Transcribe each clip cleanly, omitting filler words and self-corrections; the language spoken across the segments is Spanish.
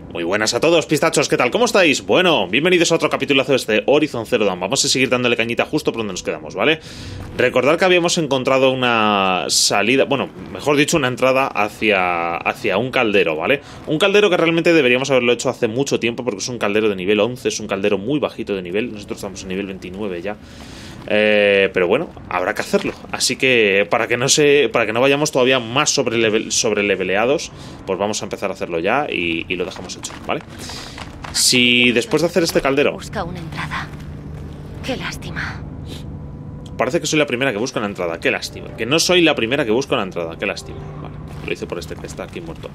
Muy buenas a todos, pistachos, ¿qué tal? ¿Cómo estáis? Bueno, bienvenidos a otro capitulazo de este Horizon Zero Dawn. Vamos a seguir dándole cañita justo por donde nos quedamos, ¿vale? Recordad que habíamos encontrado una salida, bueno, mejor dicho, una entrada hacia un caldero, ¿vale? Un caldero que realmente deberíamos haberlo hecho hace mucho tiempo porque es un caldero de nivel 11, es un caldero muy bajito de nivel. Nosotros estamos en nivel 29 ya. Pero bueno, habrá que hacerlo. Así que para que no vayamos todavía más sobreleveleados, pues vamos a empezar a hacerlo ya y lo dejamos hecho, ¿vale? Si después de hacer este caldero... Busca una entrada. Qué lástima. Parece que soy la primera que busca una entrada. Qué lástima. Que no soy la primera que busca una entrada. Qué lástima. Vale, lo hice por este que está aquí muerto.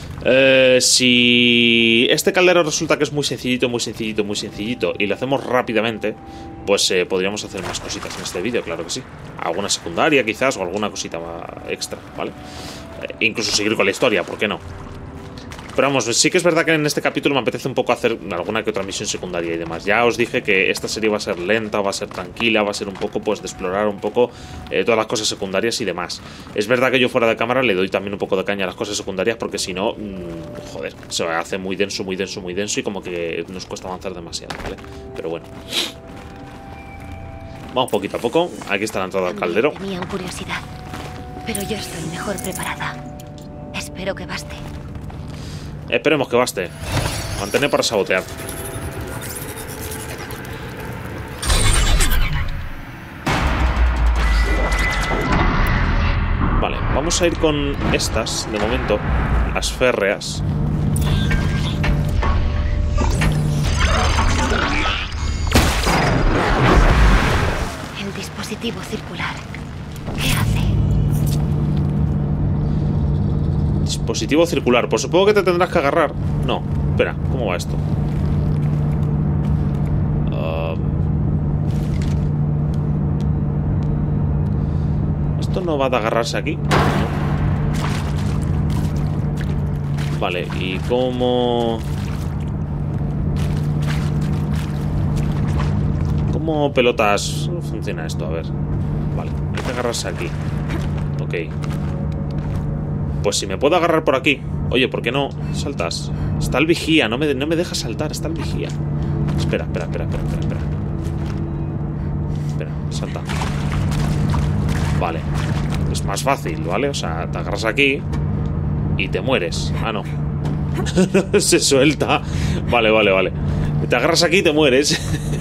Si este caldero resulta que es muy sencillito y lo hacemos rápidamente, pues podríamos hacer más cositas en este vídeo, claro que sí. Alguna secundaria quizás o alguna cosita extra, ¿vale? Incluso seguir con la historia, ¿por qué no? Pero vamos, sí que es verdad que en este capítulo me apetece un poco hacer alguna que otra misión secundaria y demás. Ya os dije que esta serie va a ser lenta, va a ser tranquila, va a ser un poco pues de explorar un poco todas las cosas secundarias y demás. Es verdad que yo fuera de cámara le doy también un poco de caña a las cosas secundarias porque si no, joder, se hace muy denso y como que nos cuesta avanzar demasiado, ¿vale? Pero bueno. Vamos poquito a poco. Aquí está la entrada al caldero. Tenían curiosidad, pero yo estoy mejor preparada. Espero que baste. Esperemos que baste. Mantener para sabotear. Vale, vamos a ir con estas, de momento. Las férreas. El dispositivo circular. ¿Qué hace? Dispositivo circular. Pues supongo que te tendrás que agarrar. No, espera, ¿cómo va esto? ¿Esto no va de agarrarse aquí? No. Vale, ¿y cómo...? ¿Cómo pelotas funciona esto? A ver. Vale, hay que agarrarse aquí. Ok. Pues si me puedo agarrar por aquí. Oye, ¿por qué no saltas? Está el vigía, no me deja saltar. Está el vigía. Espera. Espera, salta. Vale. Es más fácil, ¿vale? O sea, te agarras aquí y te mueres. Ah, no. Se suelta. Vale. Te agarras aquí y te mueres.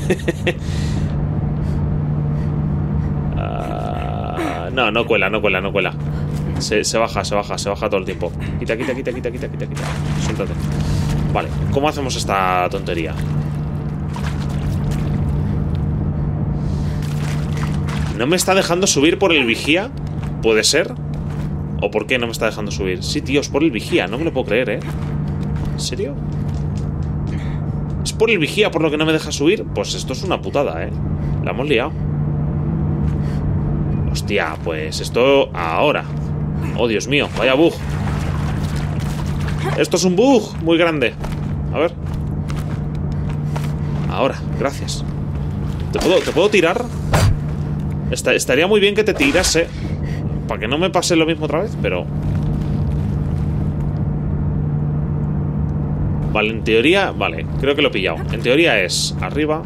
No cuela. Se baja todo el tiempo. Quita. Suéltate. Vale, ¿cómo hacemos esta tontería? ¿No me está dejando subir por el vigía? ¿Puede ser? ¿O por qué no me está dejando subir? Sí, tío, es por el vigía, no me lo puedo creer, ¿eh? ¿En serio? ¿Es por el vigía por lo que no me deja subir? Pues esto es una putada, ¿eh? La hemos liado. Hostia, pues esto ahora. Oh, Dios mío, vaya bug. Esto es un bug muy grande. A ver. Ahora, gracias. ¿Te puedo tirar? Estaría muy bien que te tirase para que no me pase lo mismo otra vez, pero... Vale, en teoría... Vale, creo que lo he pillado. En teoría es arriba.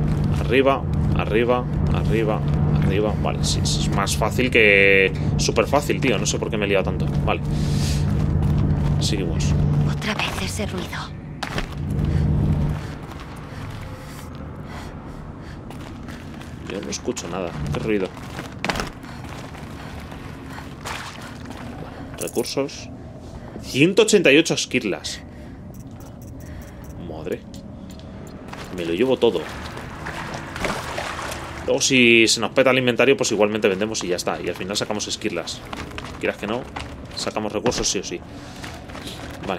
Vale, sí, es más fácil que... Súper fácil, tío. No sé por qué me he liado tanto. Vale. Seguimos. Otra vez ese ruido. Yo no escucho nada. ¿Qué ruido? Recursos. 188 esquirlas. Madre. Me lo llevo todo. Luego si se nos peta el inventario, pues igualmente vendemos y ya está. Y al final sacamos esquirlas. Quieras que no, sacamos recursos sí o sí. Vale.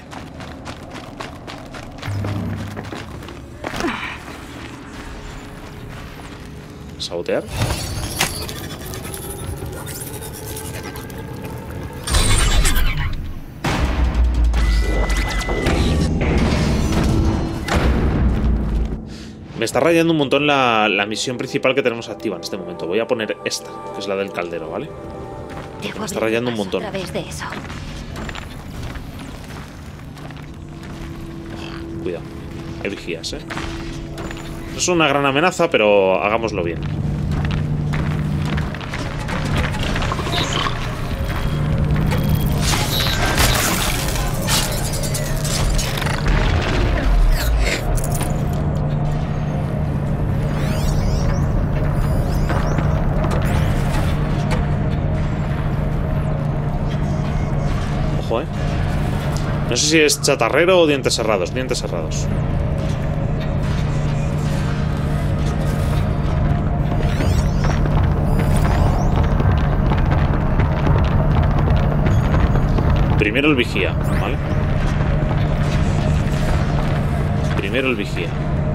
Sabotear. Me está rayando un montón la misión principal que tenemos activa en este momento. Voy a poner esta, que es la del caldero, ¿vale? Me está rayando un montón. A través de eso. Cuidado. Hay vigías, ¿eh? No es una gran amenaza, pero hagámoslo bien. Ojo, ¿eh? No sé si es chatarrero o dientes cerrados. Dientes cerrados. Primero el vigía, ¿vale? Primero el vigía.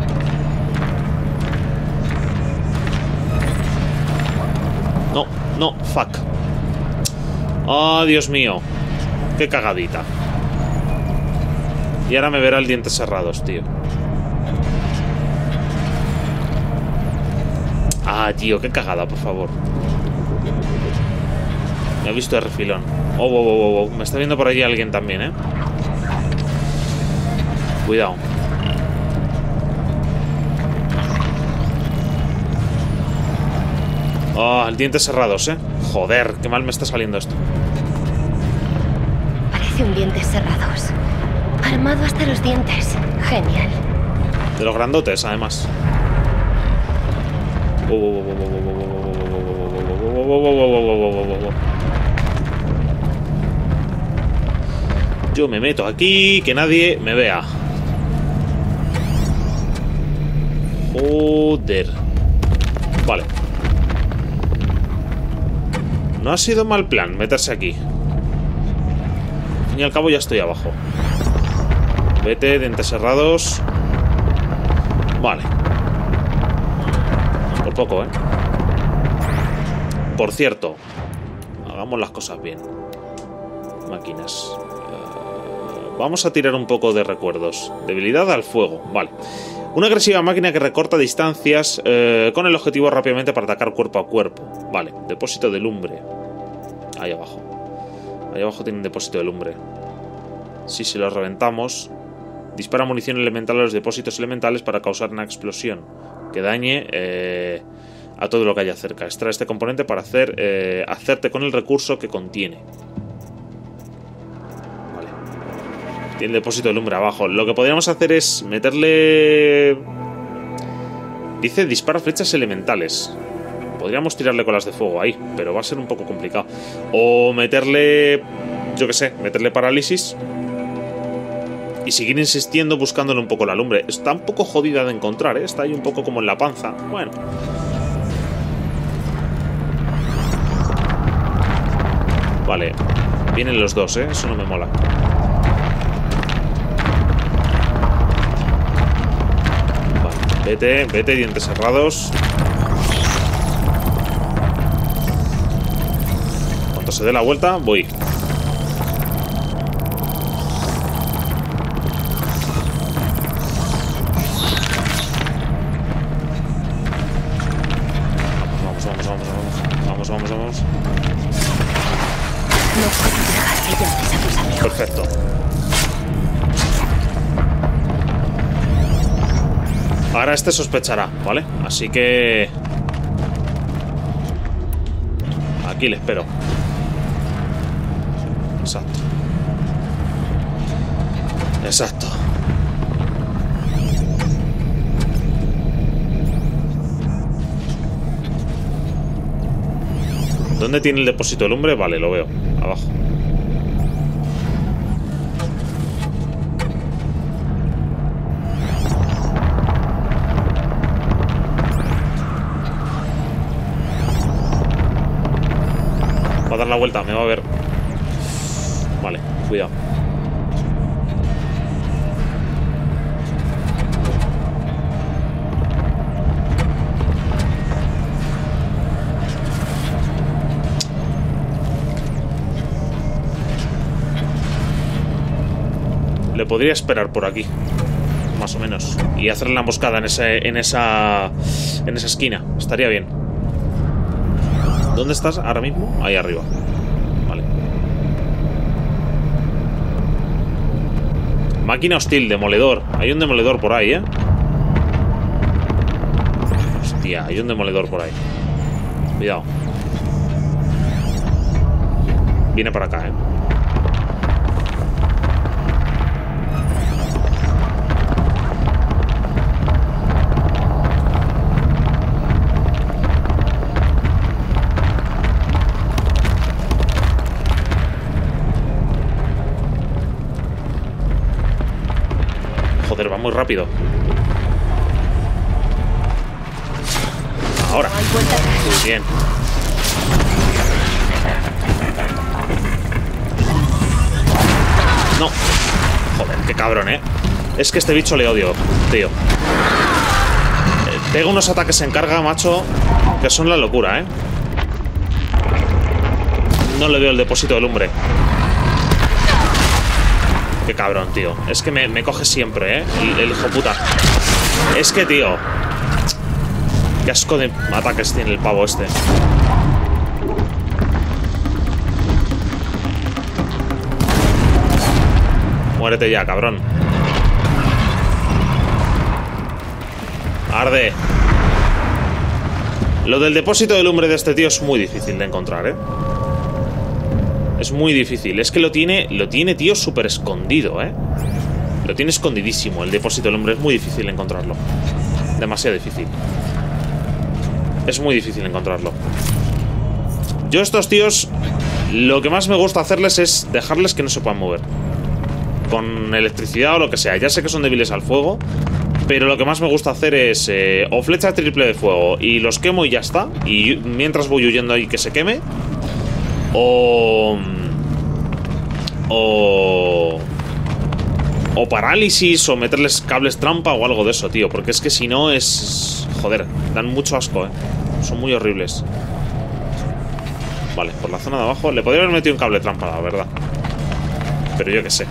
No, no, fuck. Oh, Dios mío. Qué cagadita. Y ahora me verá el dientes cerrados, tío. Ah, tío, qué cagada, por favor. Me ha visto de refilón. Oh, oh, oh, oh. Me está viendo por allí alguien también, ¿eh? Cuidado. Oh, el dientes cerrados, ¿eh? Joder, qué mal me está saliendo esto. Parece un dientes cerrados. Armado hasta los dientes. Genial. De los grandotes, además. Yo me meto aquí, que nadie me vea. Joder. Vale. No ha sido mal plan meterse aquí. Al fin y al cabo ya estoy abajo. Vete, dientes cerrados. Vale. Por poco, ¿eh? Por cierto, hagamos las cosas bien. Máquinas. Vamos a tirar un poco de recuerdos. Debilidad al fuego. Vale. Una agresiva máquina que recorta distancias con el objetivo rápidamente para atacar cuerpo a cuerpo. Vale. Depósito de lumbre. Ahí abajo. Ahí abajo tiene un depósito de lumbre. Si se lo reventamos, dispara munición elemental a los depósitos elementales para causar una explosión que dañe a todo lo que haya cerca. Extrae este componente para hacerte con el recurso que contiene. Vale. Tiene el depósito de lumbre abajo. Lo que podríamos hacer es meterle... Dice dispara flechas elementales. Podríamos tirarle colas de fuego ahí, pero va a ser un poco complicado. O meterle... Yo qué sé, meterle parálisis y seguir insistiendo buscándole un poco la lumbre. Está un poco jodida de encontrar, ¿eh? Está ahí un poco como en la panza. Bueno. Vale. Vienen los dos, ¿eh? Eso no me mola. Vale. Vete, vete, dientes cerrados. Cuando se dé la vuelta, voy. Vamos. No puedo dejar que llames a tus amigos. Perfecto. Ahora este sospechará, ¿vale? Así que... aquí le espero. Exacto. Exacto. ¿Dónde tiene el depósito de lumbre? Vale, lo veo. Abajo. Va a dar la vuelta, me va a ver. Vale, cuidado. Le podría esperar por aquí, más o menos, y hacerle la emboscada en esa esquina. Estaría bien. ¿Dónde estás ahora mismo? Ahí arriba. Vale. Máquina hostil, demoledor. Hay un demoledor por ahí, ¿eh? Hostia, hay un demoledor por ahí. Cuidado. Viene para acá, ¿eh? Joder, va muy rápido. Ahora. Muy bien. No. Joder, qué cabrón, ¿eh? Es que este bicho le odio, tío. Pega unos ataques en carga, macho, que son la locura, ¿eh? No le veo el depósito de lumbre. Qué cabrón, tío. Es que me coge siempre, ¿eh? El hijo puta. Es que, tío, qué asco de ataques tiene el pavo este. Muérete ya, cabrón. Arde. Lo del depósito de lumbre de este tío es muy difícil de encontrar, ¿eh? Es muy difícil. Es que lo tiene, tío, súper escondido, ¿eh? Lo tiene escondidísimo. El depósito del lumbre es muy difícil encontrarlo. Demasiado difícil. Es muy difícil encontrarlo. Yo a estos tíos, lo que más me gusta hacerles es dejarles que no se puedan mover. Con electricidad o lo que sea. Ya sé que son débiles al fuego, pero lo que más me gusta hacer es o flecha triple de fuego y los quemo y ya está. Y mientras voy huyendo ahí que se queme. O parálisis, o meterles cables trampa o algo de eso, tío. Porque es que si no es... Joder, dan mucho asco, son muy horribles. Vale, por la zona de abajo le podría haber metido un cable trampa, la verdad. Pero yo qué sé.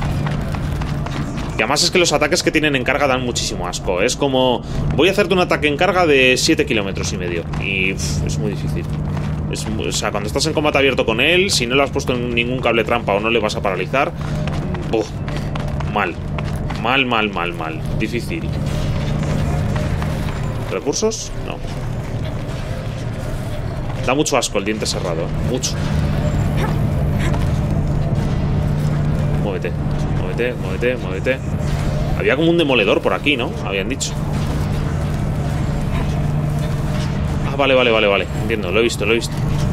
Y además es que los ataques que tienen en carga dan muchísimo asco. Es como... Voy a hacerte un ataque en carga de 7,5 kilómetros. Y es muy difícil. O sea, cuando estás en combate abierto con él, si no le has puesto ningún cable trampa o no le vas a paralizar, mal. Mal. Difícil. ¿Recursos? No. Da mucho asco el diente cerrado, ¿eh? Mucho. Muévete. Había como un demoledor por aquí, ¿no? Habían dicho. Ah, vale. Entiendo, lo he visto. Vale.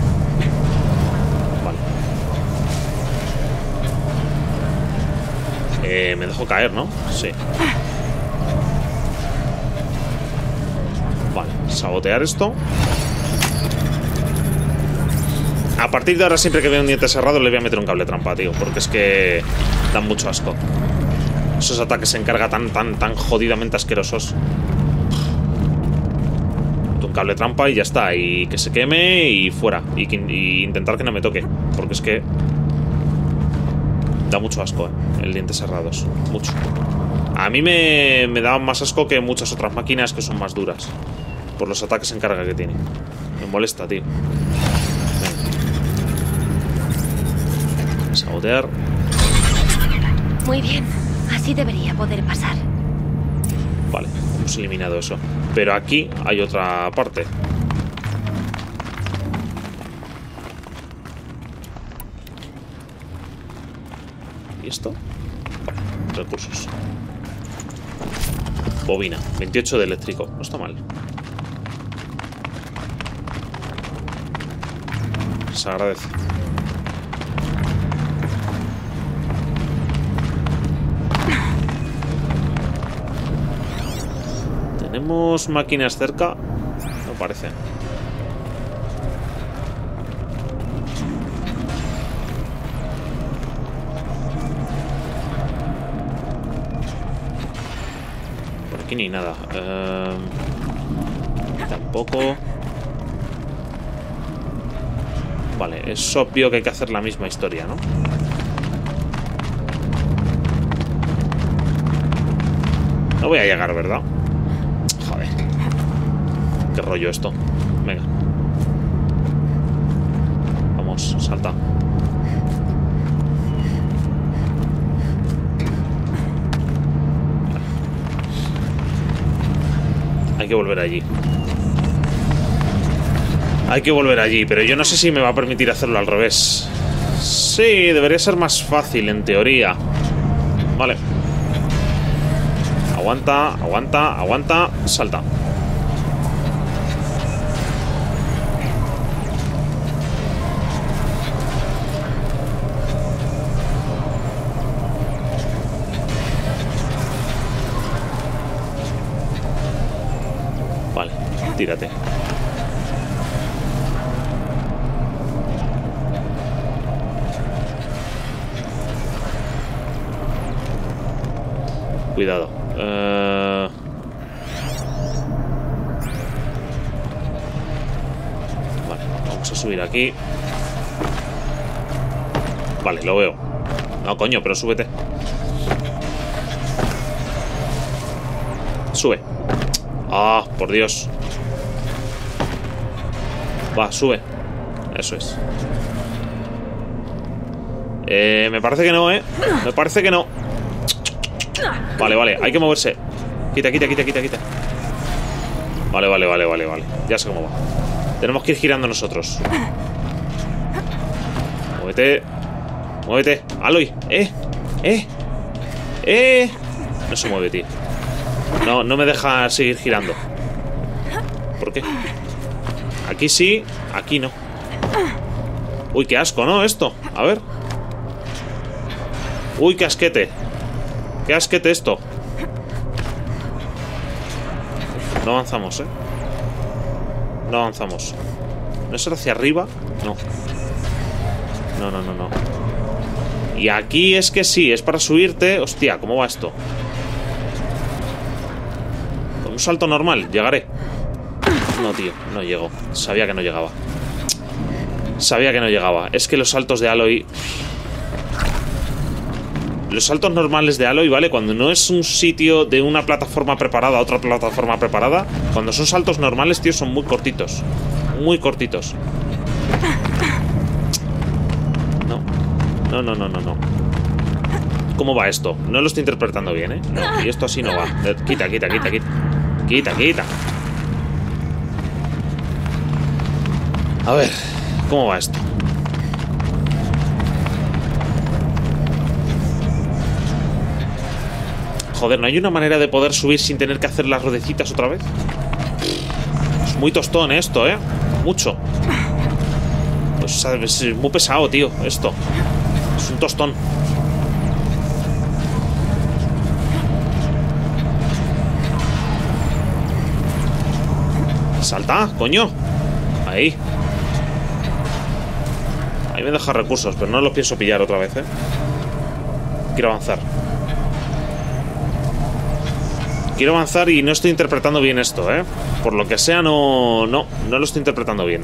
Me dejo caer, ¿no? Sí. Vale, sabotear esto. A partir de ahora, siempre que veo un diente cerrado, le voy a meter un cable trampa, tío. Porque es que dan mucho asco. Esos ataques en carga tan jodidamente asquerosos. Un cable trampa y ya está. Y que se queme y fuera. Y intentar que no me toque. Porque es que da mucho asco, el dientes cerrados. Mucho. A mí me da más asco que muchas otras máquinas que son más duras. Por los ataques en carga que tiene. Me molesta, tío. Venga. Sabotear. Muy bien. Así debería poder pasar. Vale, hemos eliminado eso. Pero aquí hay otra parte. ¿Y esto? Vale, recursos. Bobina, 28 de eléctrico. No está mal. Se agradece. ¿Tenemos máquinas cerca? No parece. Por aquí ni nada. Tampoco. Vale, es obvio que hay que hacer la misma historia, ¿no? No voy a llegar, ¿verdad? Joder. Qué rollo esto. Venga. Vamos, salta. Hay que volver allí. Hay que volver allí, pero yo no sé si me va a permitir hacerlo al revés. Sí, debería ser más fácil en teoría. Vale. Aguanta, aguanta, aguanta. Salta. Vale, tírate. Cuidado. Vale, vamos a subir aquí. Vale, lo veo. No, coño, pero súbete. Sube. Ah, por Dios. Va, sube. Eso es. Me parece que no, Me parece que no. Vale, vale, hay que moverse. Quita, quita, quita, quita, quita. Vale, vale, vale, vale, vale. Ya sé cómo va. Tenemos que ir girando nosotros. Muévete. Muévete. Aloy. No se mueve, tío. No, no me deja seguir girando. ¿Por qué? Aquí sí, aquí no. Uy, qué asco, ¿no? Esto. A ver. Uy, qué asquete. Qué asquete esto. No avanzamos, No avanzamos. ¿No es hacia arriba? No. No, no, no, no. Y aquí es que sí, es para subirte. Hostia, ¿cómo va esto? Con un salto normal, llegaré. No, tío, no llego. Sabía que no llegaba. Sabía que no llegaba. Es que los saltos de Aloy... Los saltos normales de Aloy, ¿vale? Cuando no es un sitio de una plataforma preparada a otra plataforma preparada, cuando son saltos normales, tío, son muy cortitos. Muy cortitos. No. No, no, no, no, no. ¿Cómo va esto? No lo estoy interpretando bien, No, y esto así no va. Quita, quita, quita, quita. Quita, quita. A ver, ¿cómo va esto? Joder, ¿no hay una manera de poder subir sin tener que hacer las rodecitas otra vez? Es muy tostón esto, Mucho. Pues es muy pesado, tío, esto. Es un tostón. Salta, coño. Ahí. Ahí me deja recursos, pero no los pienso pillar otra vez, Quiero avanzar. Quiero avanzar y no estoy interpretando bien esto, Por lo que sea, no lo estoy interpretando bien.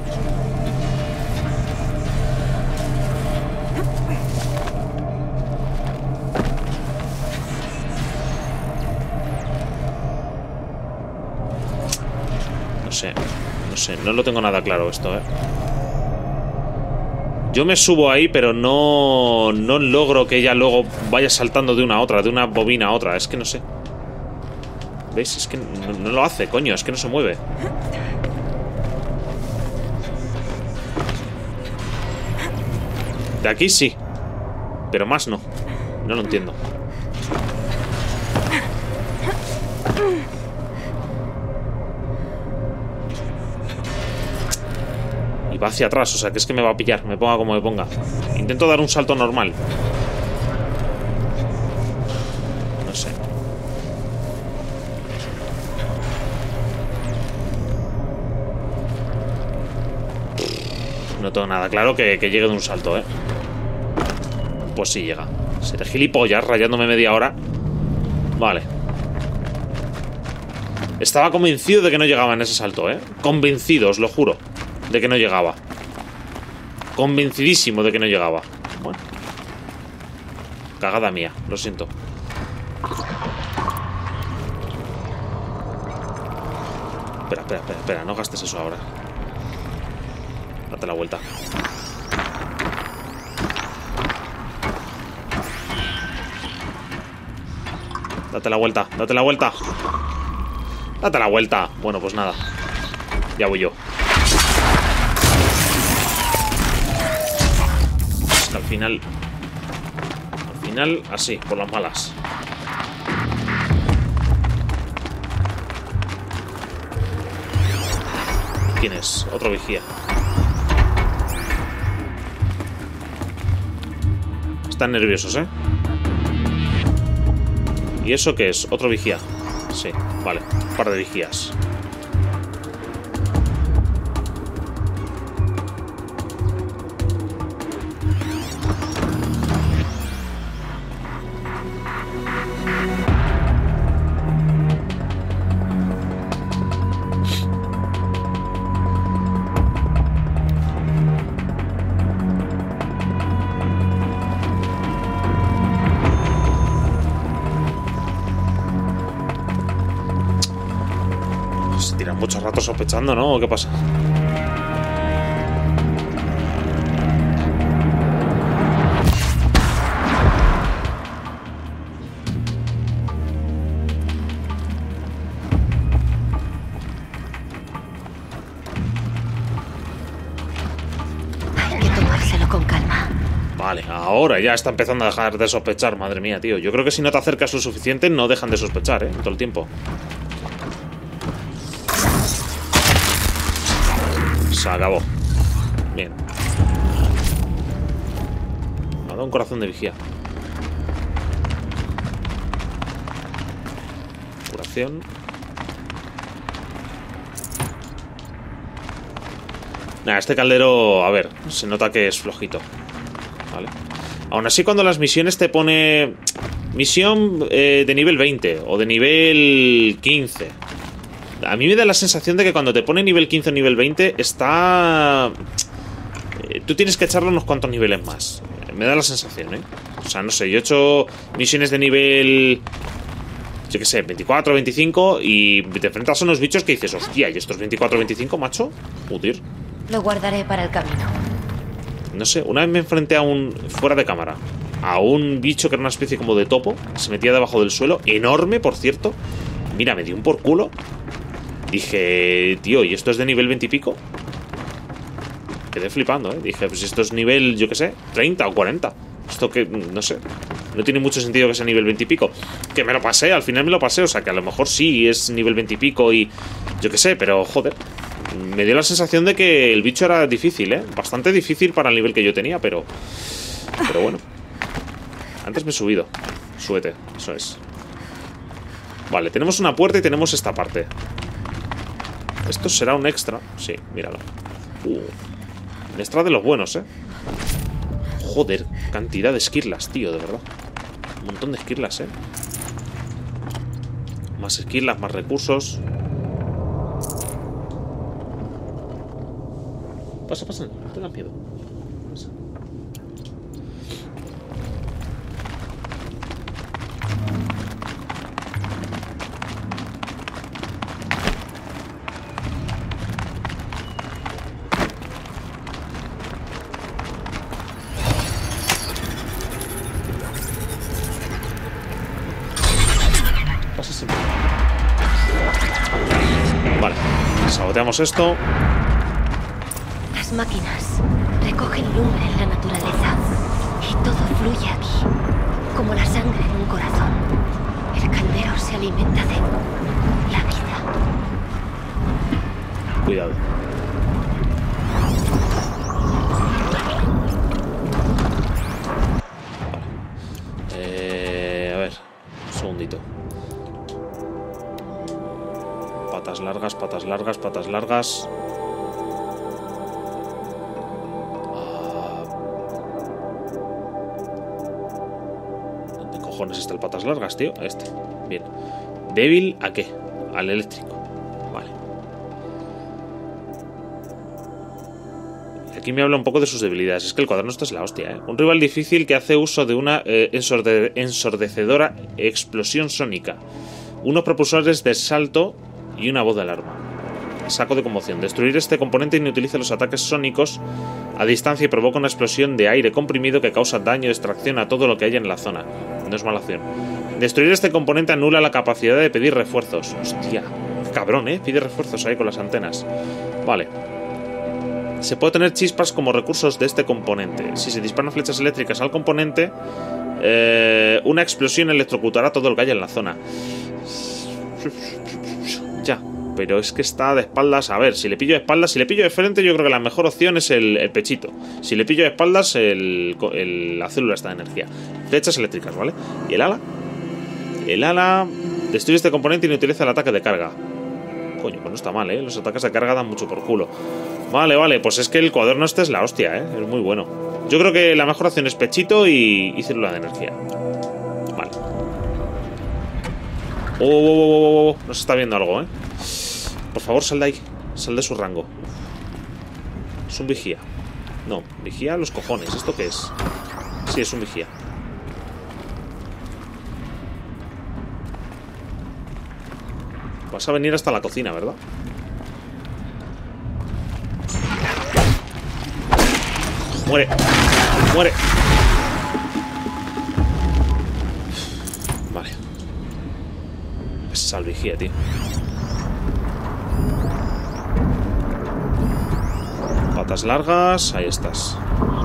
No sé, no lo tengo nada claro esto, Yo me subo ahí, pero no logro que ella luego vaya saltando de una a otra, de una bobina a otra. Es que no sé. ¿Veis? Es que no lo hace, coño. Es que no se mueve. De aquí sí. Pero más no. No lo entiendo. Y va hacia atrás, o sea que es que me va a pillar. Me ponga como me ponga. Intento dar un salto normal. No sé. No tengo nada claro que llegue de un salto, Pues sí llega. Seré gilipollas rayándome media hora. Vale. Estaba convencido de que no llegaba en ese salto, Convencido, os lo juro. De que no llegaba. Convencidísimo de que no llegaba. Bueno. Cagada mía, lo siento. Espera, espera, espera, espera. No gastes eso ahora. Date la vuelta. Date la vuelta, date la vuelta. Date la vuelta. Bueno, pues nada. Ya voy yo. Hasta el final. Al final, así, por las malas. ¿Quién es? Otro vigía. Están nerviosos, ¿eh? ¿Y eso qué es? Otro vigía. Sí, vale. Un par de vigías. Se tiran mucho rato sospechando, ¿no? ¿O qué pasa? Hay que tomárselo con calma. Vale, ahora ya está empezando a dejar de sospechar. Madre mía, tío. Yo creo que si no te acercas lo suficiente, no dejan de sospechar, ¿eh? Todo el tiempo. Se acabó. Bien. Me ha dado un corazón de vigía. Curación. Nah, este caldero, a ver, se nota que es flojito. Vale. Aún así, cuando las misiones te pone misión de nivel 20 o de nivel 15, a mí me da la sensación de que cuando te pone nivel 15 o nivel 20 está... tú tienes que echarle unos cuantos niveles más. Me da la sensación, ¿eh? O sea, no sé, yo he hecho misiones de nivel... yo qué sé, 24, 25 y te enfrentas a unos bichos que dices, hostia, ¿y estos 24, 25, macho? Joder. Lo guardaré para el camino. No sé, una vez me enfrenté a un... fuera de cámara. A un bicho que era una especie como de topo. Se metía debajo del suelo. Enorme, por cierto. Mira, me dio un por culo. Dije, tío, ¿y esto es de nivel 20 y pico? Quedé flipando, ¿eh? Dije, pues esto es nivel, yo qué sé, 30 o 40. Esto que, no sé, no tiene mucho sentido que sea nivel 20 y pico. Que me lo pasé, al final me lo pasé. O sea, que a lo mejor sí es nivel 20 y pico y yo qué sé, pero joder. Me dio la sensación de que el bicho era difícil, ¿eh? Bastante difícil para el nivel que yo tenía, pero bueno. Antes me he subido. Súbete, eso es. Vale, tenemos una puerta y tenemos esta parte. Esto será un extra. Sí, míralo. Un extra de los buenos, ¿eh? Joder, cantidad de esquirlas, tío, de verdad. Un montón de esquirlas, ¿eh? Más esquirlas, más recursos. Pasa, pasa, no tengas miedo. Pasa. Pasa siempre. Vale, saboteamos esto. Las máquinas recogen lumbre en la naturaleza y todo fluye aquí, como la sangre en un corazón. El caldero se alimenta de la vida. Cuidado. Vale. A ver, un segundito. Patas largas, patas largas, patas largas. Está el patas largas, tío. Este. Bien. ¿Débil a qué? Al eléctrico. Vale. Aquí me habla un poco de sus debilidades. Es que el cuaderno esto es la hostia, ¿eh? Un rival difícil que hace uso de una ensordecedora explosión sónica. Unos propulsores de salto y una voz de alarma. Saco de conmoción. Destruir este componente inutiliza los ataques sónicos a distancia y provoca una explosión de aire comprimido que causa daño y destrucción a todo lo que haya en la zona. No es mala acción. Destruir este componente anula la capacidad de pedir refuerzos. Hostia, cabrón, pide refuerzos ahí con las antenas. Vale. Se puede tener chispas como recursos de este componente. Si se disparan flechas eléctricas al componente, una explosión electrocutará todo el que haya en la zona. Ya, pero es que está de espaldas. A ver, si le pillo de espaldas, si le pillo de frente, yo creo que la mejor opción es el pechito. Si le pillo de espaldas, la célula está de energía. Flechas eléctricas, ¿vale? ¿Y el ala? El ala destruye este componente y no utiliza el ataque de carga. Coño, pues no está mal, Los ataques de carga dan mucho por culo. Vale, vale, pues es que el cuaderno este es la hostia, Es muy bueno. Yo creo que la mejor opción es pechito y célula de energía. Vale. Nos está viendo algo, Por favor, sal de ahí. Sal de su rango. Es un vigía. No, vigía los cojones. ¿Esto qué es? Sí, es un vigía. Vas a venir hasta la cocina, ¿verdad? ¡Muere! ¡Muere! Vale. Esa vigía, tío. Patas largas. Ahí estás.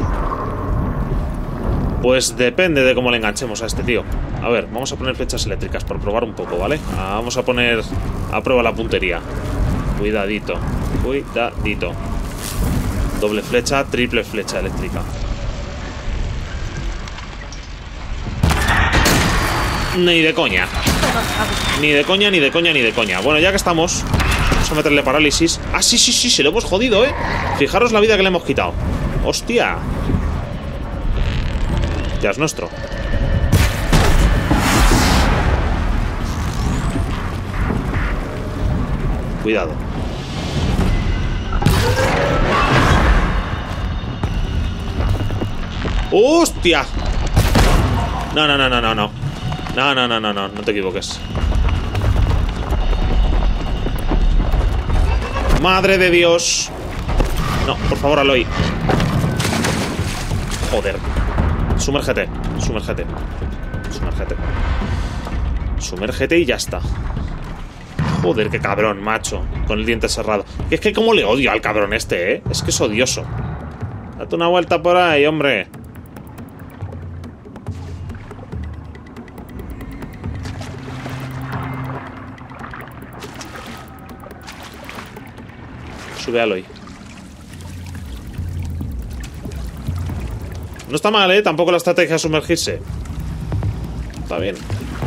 Pues depende de cómo le enganchemos a este tío. A ver, vamos a poner flechas eléctricas por probar un poco, ¿vale? Vamos a poner a prueba la puntería. Cuidadito. Cuidadito. Doble flecha, triple flecha eléctrica. Ni de coña. Ni de coña, ni de coña, ni de coña. Bueno, ya que estamos, vamos a meterle parálisis. Ah, sí, sí, sí, se lo hemos jodido, Fijaros la vida que le hemos quitado. ¡Hostia! Ya es nuestro. Cuidado. ¡Hostia! No, no, no, no, no, no. No, no, no, no, no, no te equivoques. ¡Madre de Dios! No, por favor, Aloy. Joder. Sumérgete, sumérgete. Sumérgete. Sumérgete y ya está. Joder, qué cabrón, macho. Con el diente cerrado. Es que como le odio al cabrón este, Es que es odioso. Date una vuelta por ahí, hombre. Sube a Aloy. No está mal, Tampoco la estrategia de sumergirse. Está bien.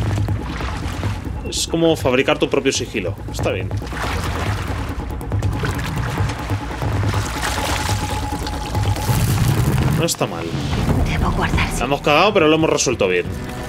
Es como fabricar tu propio sigilo. Está bien. No está mal. Debo guardarse. La hemos cagado, pero lo hemos resuelto bien.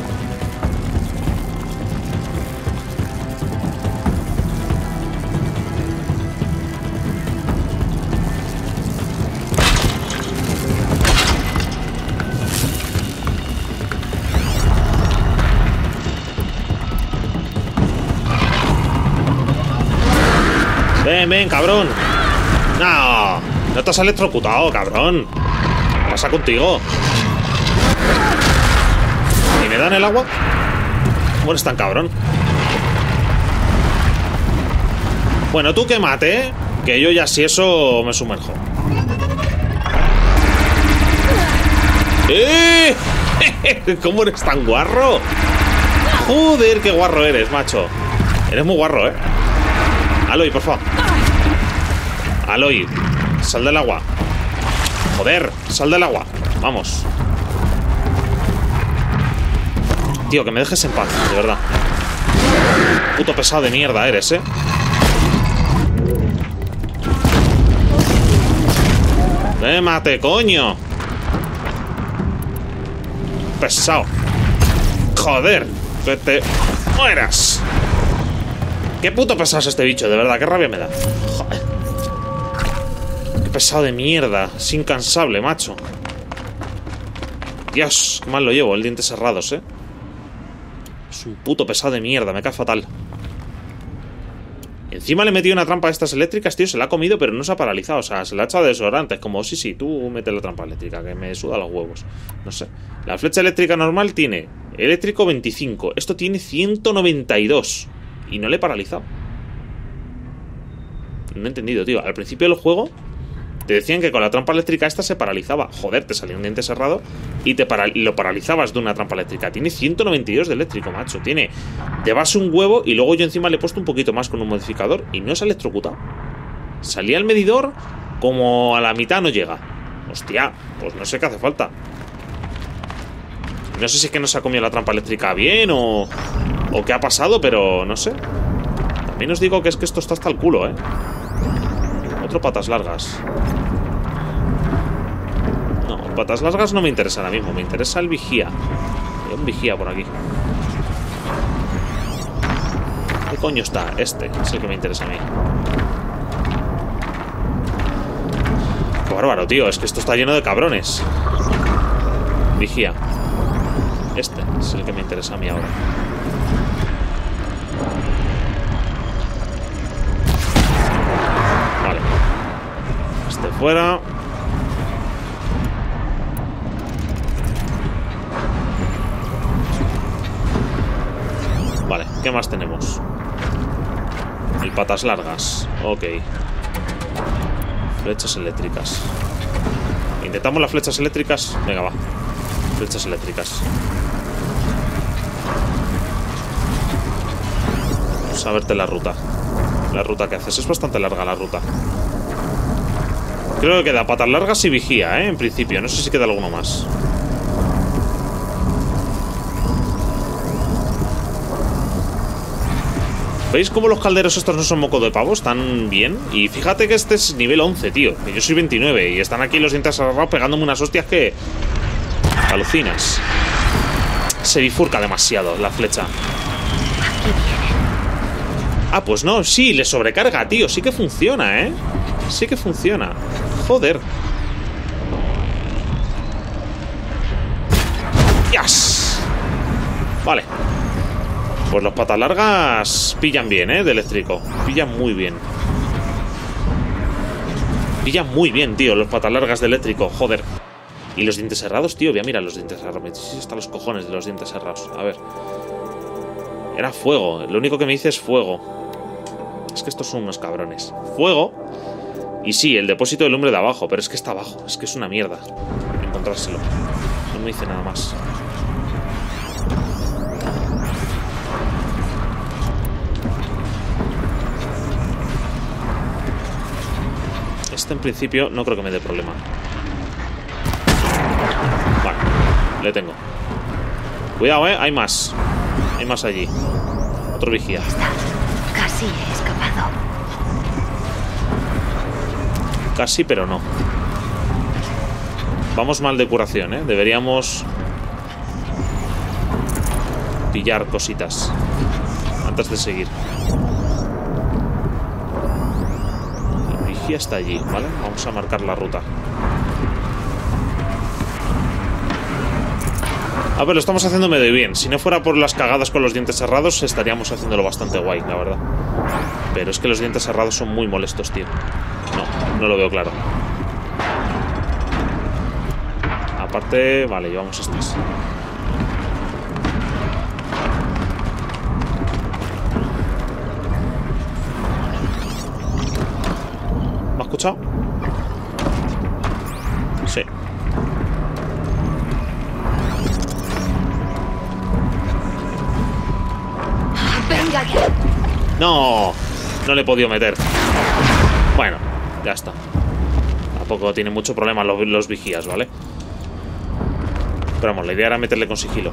Ven, ven, cabrón. No, no te has electrocutado, cabrón. ¿Qué pasa contigo? ¿Y me dan el agua? ¿Cómo eres tan cabrón? Bueno, tú que mate, que yo ya si eso me sumerjo. ¿Cómo eres tan guarro? Joder, qué guarro eres, macho. Eres muy guarro, Aloy, por favor. Aloy, sal del agua. Joder, sal del agua. Vamos. Tío, que me dejes en paz, de verdad. Puto pesado de mierda eres, Mate, coño. Pesado. Joder, que te mueras. Qué puto pesado es este bicho, de verdad, qué rabia me da. Joder. Qué pesado de mierda. Es incansable, macho. Dios, qué mal lo llevo, el dientes cerrados, Es un puto pesado de mierda, me cae fatal. Encima le he metido una trampa a estas eléctricas, tío, se la ha comido, pero no se ha paralizado. O sea, se la ha echado de desodorante. Es como, sí, sí, tú metes la trampa eléctrica, que me suda los huevos. No sé. La flecha eléctrica normal tiene eléctrico 25. Esto tiene 192. Y no le he paralizado. No he entendido, tío. Al principio del juego te decían que con la trampa eléctrica esta se paralizaba. Joder, te salía un diente cerrado y lo paralizabas de una trampa eléctrica. Tiene 192 de eléctrico, macho. Tiene de base un huevo y luego yo encima le he puesto un poquito más con un modificador y no se ha electrocutado. Salía el medidor como a la mitad no llega. Hostia, pues no sé qué hace falta. No sé si es que no se ha comido la trampa eléctrica bien o qué ha pasado, pero no sé. También os digo que es que esto está hasta el culo, ¿eh? Otro patas largas. No, patas largas no me interesa ahora mismo. Me interesa el vigía. Hay un vigía por aquí. ¿Qué coño está? Este es el que me interesa a mí. Qué bárbaro, tío. Es que esto está lleno de cabrones. Vigía. Este es el que me interesa a mí ahora. Vale. Este fuera. Vale, ¿qué más tenemos? El patas largas. Ok. Flechas eléctricas. ¿Intentamos las flechas eléctricas? Venga, va. Flechas eléctricas. Vamos a verte la ruta. La ruta que haces. Es bastante larga la ruta. Creo que queda patas largas y vigía, ¿eh? En principio. No sé si queda alguno más. ¿Veis cómo los calderos estos no son moco de pavo? Están bien. Y fíjate que este es nivel 11, tío. Que yo soy 29. Y están aquí los dientes cerrados pegándome unas hostias que... alucinas. Se bifurca demasiado la flecha. Ah, pues no. Sí, le sobrecarga, tío. Sí que funciona, ¿eh? Sí que funciona. Joder. ¡Yes! Vale. Pues los patas largas pillan bien, ¿eh? De eléctrico. Pillan muy bien. Pillan muy bien, tío, los patas largas de eléctrico. Joder. Y los dientes cerrados, tío. Voy a mirar los dientes cerrados. Me sí, hasta los cojones de los dientes cerrados. A ver. Era fuego. Lo único que me dice es fuego. Es que estos son unos cabrones. Fuego. Y sí, el depósito del lumbre de abajo. Pero es que está abajo. Es que es una mierda encontrárselo. No me dice nada más. Este en principio no creo que me dé problema. Vale, le tengo. Cuidado, hay más. Hay más allí. Otro vigía. Casi he escapado. Casi, pero no. Vamos mal de curación, ¿eh? Deberíamos pillar cositas antes de seguir. Está allí, ¿vale? Vamos a marcar la ruta. A ver, lo estamos haciendo medio bien. Si no fuera por las cagadas con los dientes cerrados, estaríamos haciéndolo bastante guay, la verdad. Pero es que los dientes cerrados son muy molestos, tío. No lo veo claro. Aparte, vale, llevamos estas. ¿Me has escuchado? Sí. Venga ya. No, no le he podido meter. Bueno, ya está. Tampoco tiene mucho problema los vigías, ¿vale? Pero vamos, la idea era meterle con sigilo.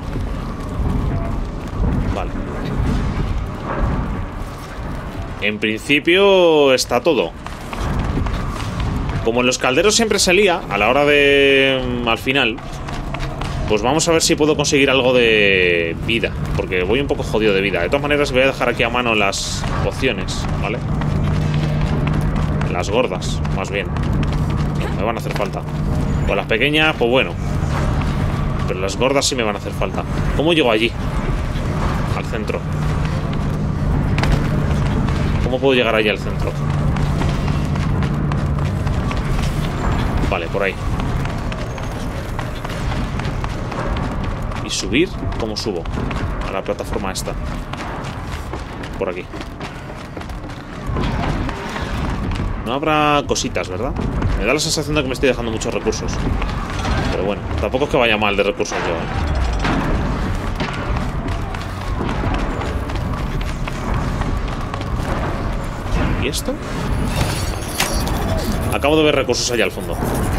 Vale. En principio está todo. Como en los calderos siempre se lía a la hora de... al final, pues vamos a ver si puedo conseguir algo de vida, porque voy un poco jodido de vida. De todas maneras voy a dejar aquí a mano las pociones, ¿vale? Las gordas, más bien. Me van a hacer falta. Pues las pequeñas, pues bueno. Pero las gordas sí me van a hacer falta. ¿Cómo llego allí? Al centro. ¿Cómo puedo llegar allí al centro? Vale, por ahí. ¿Y subir? ¿Cómo subo? A la plataforma esta. Por aquí. No habrá cositas, ¿verdad? Me da la sensación de que me estoy dejando muchos recursos. Pero bueno, tampoco es que vaya mal de recursos yo, ¿eh? ¿Y esto? Acabo de ver recursos allá al fondo.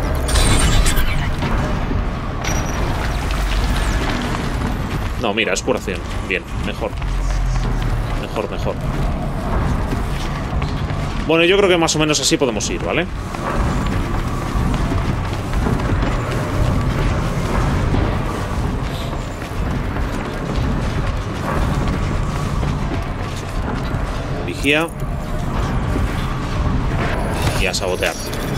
No, mira, es curación. Bien, mejor. Mejor. Bueno, yo creo que más o menos así podemos ir, ¿vale? Vigía. Y a sabotear.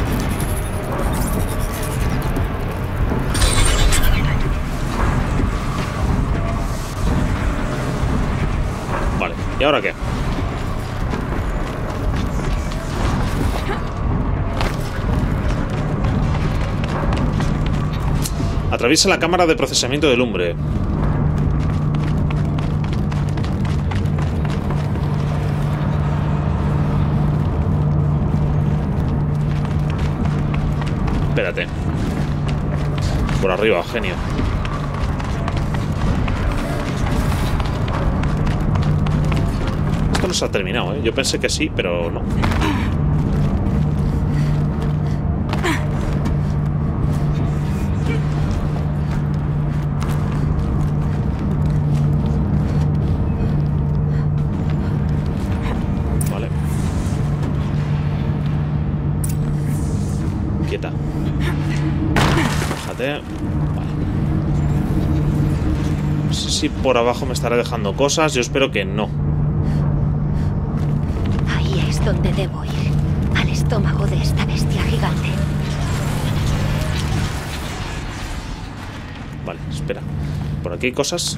Vale, ¿y ahora qué? Atraviesa la cámara de procesamiento de lumbre. Espérate. Por arriba, genio. Esto no se ha terminado, ¿eh? Yo pensé que sí, pero no. Vale. Quieta. Bájate. Vale. No sé si por abajo me estará dejando cosas. Yo espero que no. Ahí es donde debo ir. Al estómago de esta bestia gigante. Vale, espera. Por aquí hay cosas.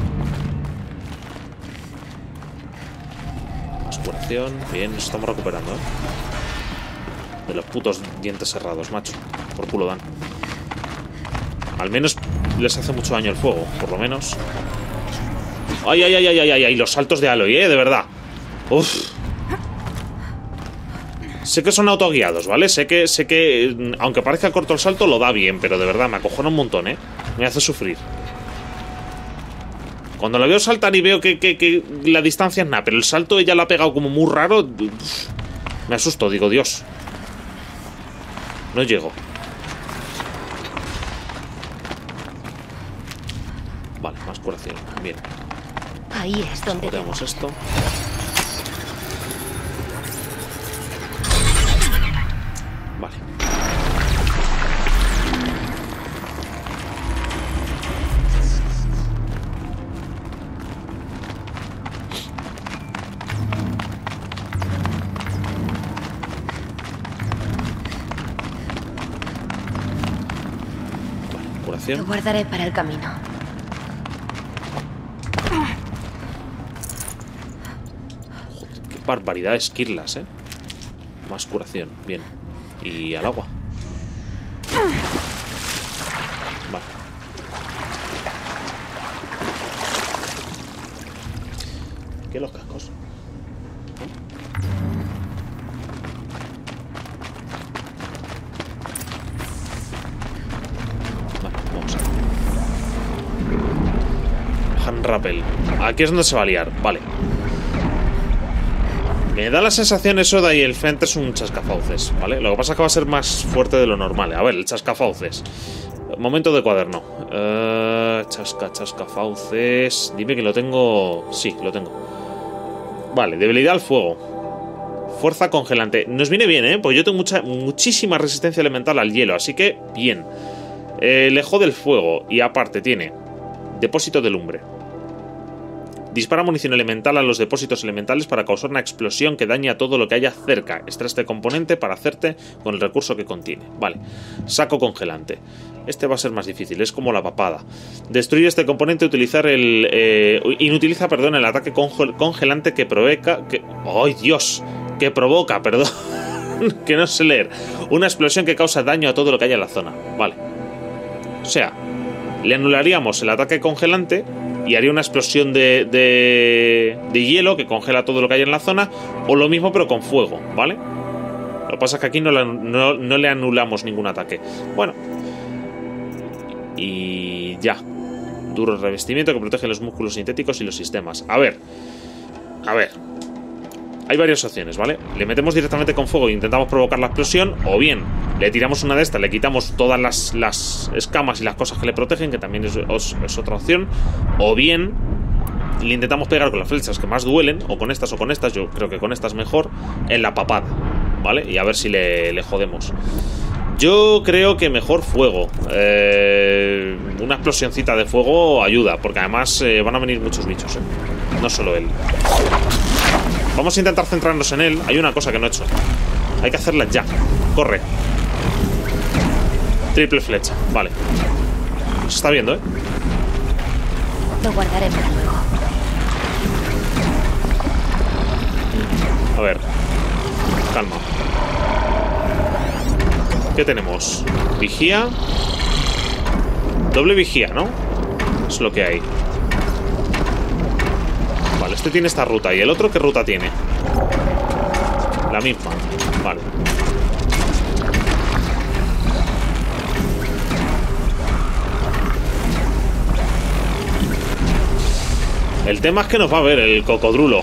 Más curación. Bien, nos estamos recuperando, ¿eh? De los putos dientes cerrados, macho. Por culo dan. Al menos les hace mucho daño el fuego, por lo menos. ¡Ay, ay, ay, ay, ay, ay! Los saltos de Aloy, de verdad. Uf. Sé que son autoguiados, ¿vale? Sé que, aunque parezca corto el salto, lo da bien, pero de verdad, me acojona un montón, ¿eh? Me hace sufrir. Cuando la veo saltar y veo que la distancia es nada, pero el salto ella la ha pegado como muy raro, uf, me asusto, digo, Dios. No llego. Vale, más curación. Bien. Ahí es donde tenemos esto. Vale. Vale, curación. Lo guardaré para el camino. Barbaridad de esquirlas, ¿eh? Más curación, bien. Y al agua. Vale. ¿Qué los cascos? Vale, vamos a ver. Hand rappel. Aquí es donde se va a liar, vale. Me da la sensación eso de ahí el frente es un chascafauces, ¿vale? Lo que pasa es que va a ser más fuerte de lo normal. A ver, el chascafauces. Momento de cuaderno. Chascafauces. Dime que lo tengo. Sí, lo tengo. Vale, debilidad al fuego. Fuerza congelante. Nos viene bien, ¿eh? Pues yo tengo muchísima resistencia elemental al hielo, así que bien. Le jode el fuego. Y aparte tiene depósito de lumbre. Dispara munición elemental a los depósitos elementales para causar una explosión que dañe a todo lo que haya cerca. Extrae este componente para hacerte con el recurso que contiene. Vale. Saco congelante. Este va a ser más difícil, es como la papada. Destruye este componente inutiliza, perdón, el ataque congelante que provoca... ¡Ay, Dios! Que provoca, perdón. Que no sé leer. Una explosión que causa daño a todo lo que haya en la zona. Vale. O sea, le anularíamos el ataque congelante y haría una explosión de hielo que congela todo lo que hay en la zona, o lo mismo pero con fuego, ¿vale? Lo que pasa es que aquí no le anulamos ningún ataque. Bueno. Y ya. Duro revestimiento que protege los músculos sintéticos y los sistemas. A ver. Hay varias opciones, ¿vale? Le metemos directamente con fuego e intentamos provocar la explosión. O bien, le tiramos una de estas, le quitamos todas las escamas y las cosas que le protegen, que también es otra opción. O bien, le intentamos pegar con las flechas que más duelen, o con estas, yo creo que con estas mejor, en la papada, ¿vale? Y a ver si le jodemos. Yo creo que mejor fuego. Una explosioncita de fuego ayuda, porque además van a venir muchos bichos, no solo él. Vamos a intentar centrarnos en él. Hay una cosa que no he hecho. Hay que hacerla ya. Corre. Triple flecha. Vale. Se está viendo, ¿eh? Lo guardaré para luego. A ver. Calma. ¿Qué tenemos? Vigía. Doble vigía, ¿no? Es lo que hay. Vale, este tiene esta ruta. ¿Y el otro qué ruta tiene? La misma. Vale. El tema es que nos va a ver el cocodrulo.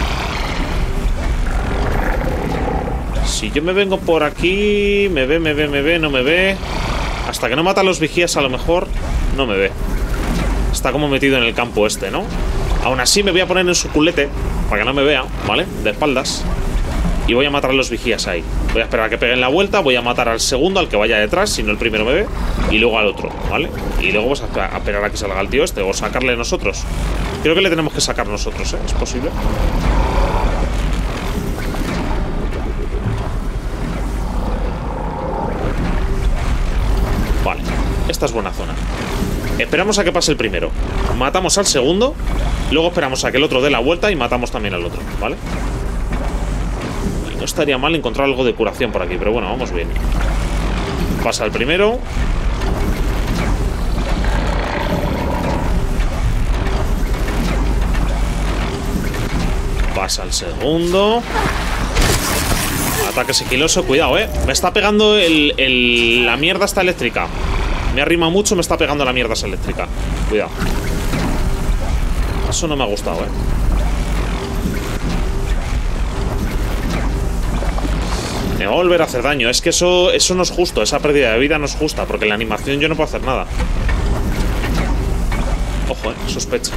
Si yo me vengo por aquí, me ve, no me ve. Hasta que no mata a los vigías, a lo mejor no me ve. Está como metido en el campo este, ¿no? Aún así me voy a poner en su culete para que no me vea, ¿vale? De espaldas. Y voy a matar a los vigías ahí. Voy a esperar a que peguen la vuelta. Voy a matar al segundo, al que vaya detrás, si no el primero me ve. Y luego al otro, ¿vale? Y luego vamos a esperar a que salga el tío este, o sacarle nosotros. Creo que le tenemos que sacar nosotros, ¿eh? ¿Es posible? Vale, esta es buena zona. Esperamos a que pase el primero. Matamos al segundo. Luego esperamos a que el otro dé la vuelta y matamos también al otro, ¿vale? Y no estaría mal encontrar algo de curación por aquí, pero bueno, vamos bien. Pasa el primero. Pasa el segundo. Ataque sigiloso, cuidado, me está pegando la mierda esta eléctrica. Me arrima mucho, me está pegando la mierda esa eléctrica. Cuidado. Eso no me ha gustado, Me va a volver a hacer daño. Es que eso no es justo. Esa pérdida de vida no es justa, porque en la animación yo no puedo hacer nada. Ojo, sospecha.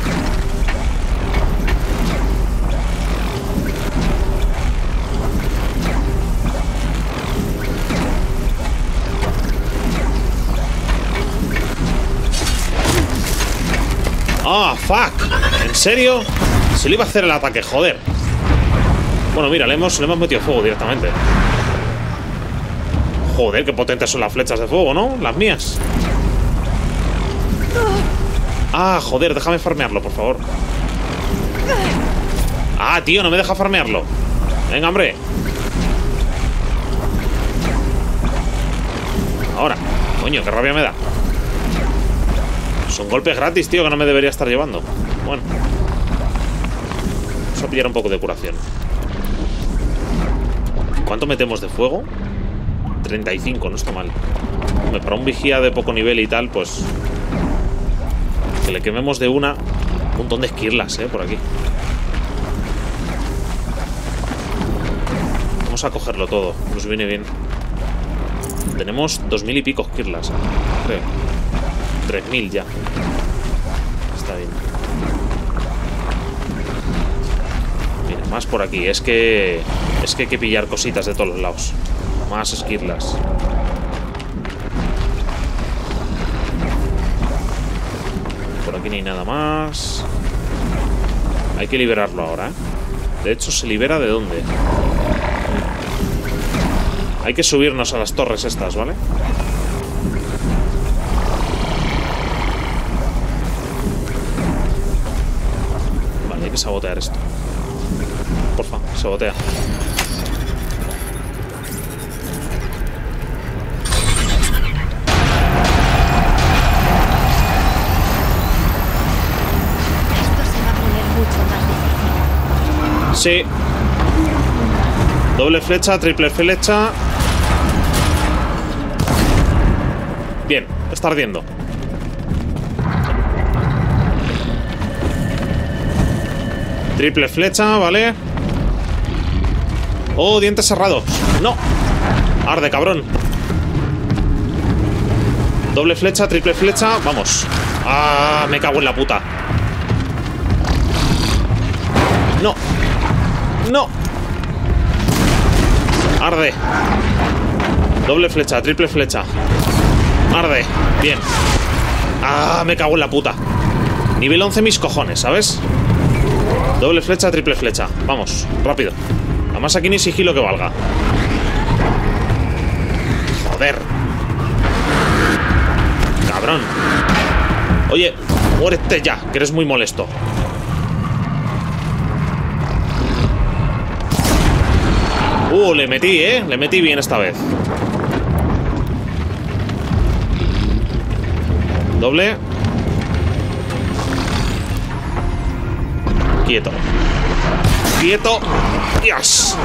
¡Ah, fuck! ¿En serio? Se le iba a hacer el ataque, joder. Bueno, mira, le hemos metido fuego directamente. Joder, qué potentes son las flechas de fuego, ¿no? Las mías. Ah, joder, déjame farmearlo, por favor. Ah, tío, no me deja farmearlo. Venga, hombre. Ahora. Coño, qué rabia me da. Son golpes gratis, tío, que no me debería estar llevando. Bueno. Vamos a pillar un poco de curación. ¿Cuánto metemos de fuego? 35, no está mal. Hombre, para un vigía de poco nivel y tal, pues... que le quememos de una... Un montón de esquirlas, por aquí. Vamos a cogerlo todo. Nos viene bien. Tenemos 2000 y pico esquirlas, creo. 3000 ya. Está bien. Mira, más por aquí. Es que hay que pillar cositas de todos los lados. Más esquirlas. Por aquí ni nada más. Hay que liberarlo ahora, De hecho, ¿se libera de dónde? Hay que subirnos a las torres estas, ¿vale? Hay que sabotear esto. Porfa, sabotea. Esto se va a poner mucho más difícil. Sí. Doble flecha, triple flecha. Bien, está ardiendo. Triple flecha, vale. Oh, dientes cerrados. No. Arde, cabrón. Doble flecha, triple flecha. Vamos. Ah, me cago en la puta. No. No. Arde. Doble flecha, triple flecha. Arde. Bien. Ah, me cago en la puta. Nivel 11 mis cojones, ¿sabes? Doble flecha, triple flecha. Vamos, rápido. Además aquí ni sigilo que valga. Joder. Cabrón. Oye, muérete ya, que eres muy molesto. Le metí, le metí bien esta vez. Doble. Quieto. Quieto. ¡Dios!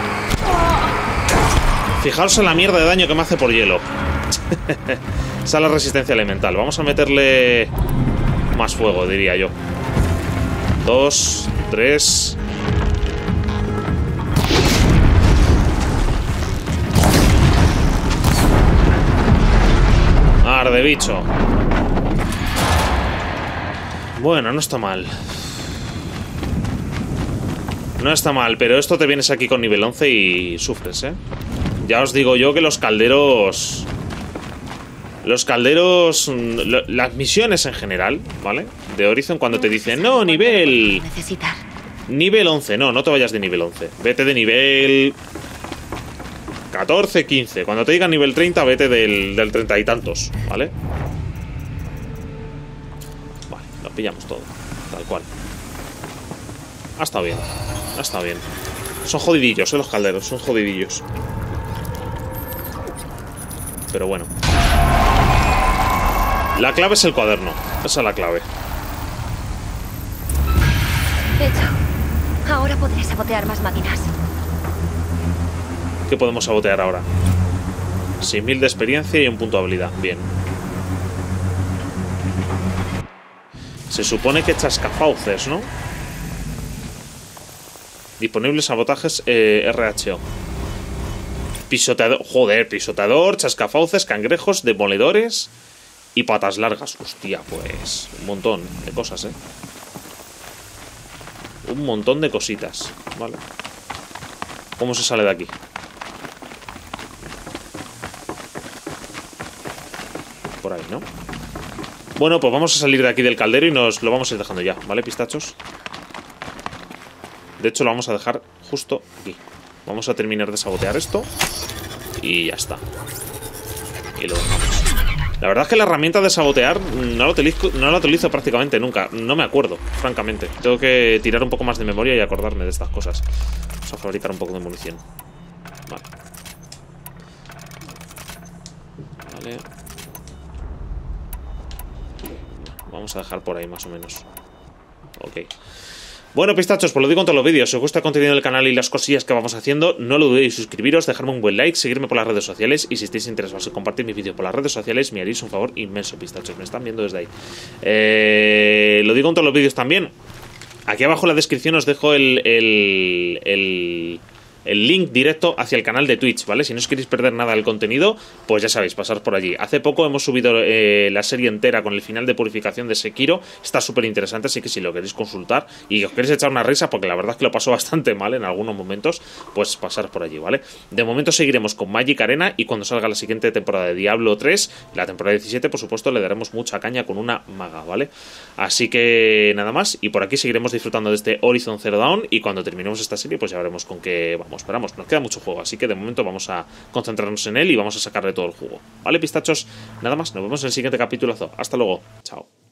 Fijaos en la mierda de daño que me hace por hielo. Esa es la resistencia elemental. Vamos a meterle más fuego, diría yo. 2, 3. Arde, bicho. Bueno, no está mal. No está mal, pero esto te vienes aquí con nivel 11 y sufres, ¿eh? Ya os digo yo que los calderos... Los calderos... Las misiones en general, ¿vale? De Horizon cuando te dicen, no, nivel... Nivel 11, no te vayas de nivel 11. Vete de nivel... 14, 15. Cuando te digan nivel 30, vete del 30 y tantos, ¿vale? Vale, lo pillamos todo, tal cual. Ha estado bien. Ha estado bien. Son jodidillos, los calderos, son jodidillos. Pero bueno. La clave es el cuaderno. Esa es la clave. Hecho. Ahora podré sabotear más máquinas. ¿Qué podemos sabotear ahora? 6000 de experiencia y un punto de habilidad. Bien. Se supone que chascafauces, ¿no? Disponibles sabotajes RHO. Pisoteador. Joder, pisoteador, chascafauces, cangrejos, demoledores y patas largas. Hostia, pues un montón de cosas, Un montón de cositas. Vale. ¿Cómo se sale de aquí? Por ahí, ¿no? Bueno, pues vamos a salir de aquí del caldero y nos lo vamos a ir dejando ya, ¿vale, pistachos? De hecho, lo vamos a dejar justo aquí. Vamos a terminar de sabotear esto y ya está. Y lo dejamos. La verdad es que la herramienta de sabotear no la utilizo prácticamente nunca. No me acuerdo, francamente. Tengo que tirar un poco más de memoria y acordarme de estas cosas. Vamos a fabricar un poco de munición. Vale. Vale. Vamos a dejar por ahí más o menos. Ok. Bueno, pistachos, pues lo digo en todos los vídeos. Si os gusta el contenido del canal y las cosillas que vamos haciendo, no lo dudéis, suscribiros, dejarme un buen like, seguirme por las redes sociales y si estáis interesados en compartir mis vídeos por las redes sociales, me haréis un favor inmenso, pistachos. Me están viendo desde ahí. Lo digo en todos los vídeos también. Aquí abajo en la descripción os dejo el link directo hacia el canal de Twitch, ¿vale? Si no os queréis perder nada del contenido, pues ya sabéis, pasar por allí. Hace poco hemos subido la serie entera con el final de purificación de Sekiro. Está súper interesante, así que si lo queréis consultar y os queréis echar una risa, porque la verdad es que lo pasó bastante mal en algunos momentos, pues pasar por allí, ¿vale? De momento seguiremos con Magic Arena y cuando salga la siguiente temporada de Diablo 3, la temporada 17, por supuesto, le daremos mucha caña con una maga, ¿vale? Así que nada más, y por aquí seguiremos disfrutando de este Horizon Zero Dawn y cuando terminemos esta serie, pues ya veremos con qué vamos. Esperamos, nos queda mucho juego, así que de momento vamos a concentrarnos en él y vamos a sacarle todo el jugo. ¿Vale, pistachos? Nada más, nos vemos en el siguiente capítulo. Hasta luego, chao.